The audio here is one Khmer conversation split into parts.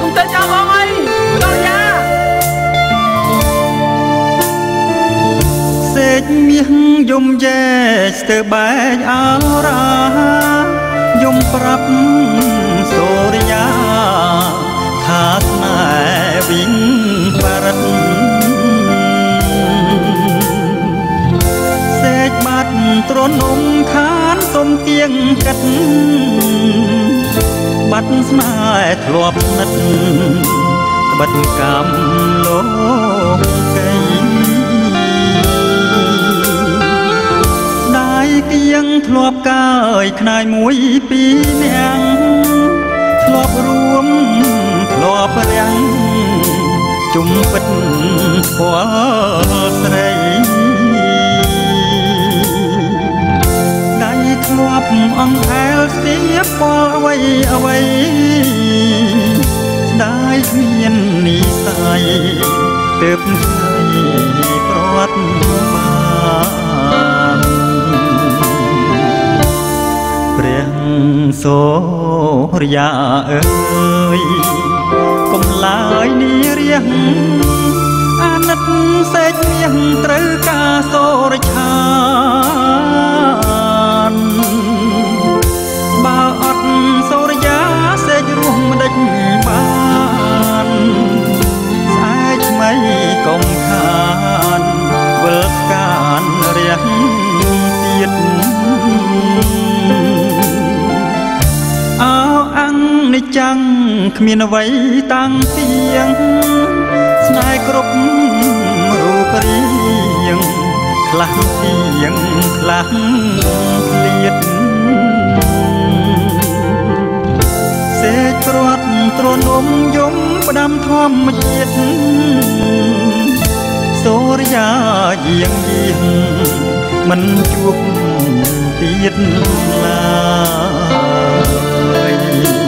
ទៅចាំបងអីដល់យ៉ាសេចមាសយំយែស្ទើបែកអរាយំប្រាប់សូរិយាថាស្នេហ៍វិញបរិទ្ធសេចបាត់ទ្រនំខានសុំគៀងកាត់បាត់ស្នេហ៍ធ្លាប់ស្និទ្ធក្បិតកម្មលោកីគៀងធ្លាប់កើយខ្នាយមួយពីរនាក់ធ្លាប់រួមធ្លាប់រាំងជុំពិតពលស្រីដៃធ្លាប់អង្អែលស្ទាបពលអ្វីអ្វីស្ដាយគ្មាននិស័យទើបស្អីប្រវត្តិបានព្រះសូរិយាអើយកុំឡើយនេះរៀងអាណិតសេចមាសត្រូវការសូរឆានបើអត់សូរិយាសេចរស់មិនដេចបានស្អែកថ្មីកុំខានវិលកានរះទៀតអោអាំងនេះចាំងគ្មានអ្វីតាំងទៀងស្នេហ៍គ្រប់រូបរាងខ្លះទៀងខ្លះភ្លៀតសេចព្រាត់ទ្រនំយំផ្ដាំធម្មជាតិសូរិយាយាងយាងមិនជួបទៀតឡើយ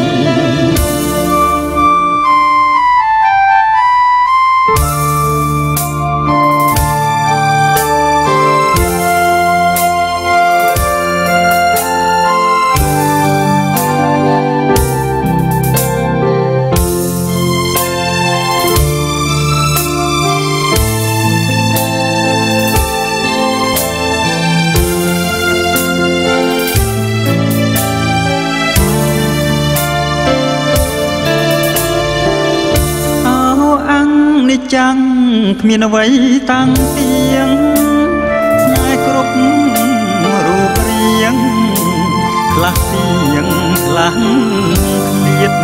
ចាំងគ្មានអ្វីតាំងទៀងស្នេហ៍គ្រប់រូបរាងខ្លះទៀងខ្លះឃ្លាត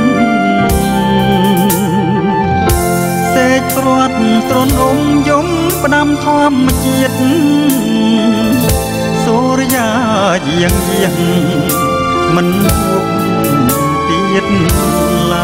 សេចព្រាត់ទ្រនំយំផ្ដាំធម្មជាតិសូរិយាយាងយាងមិនជួបទៀតឡើ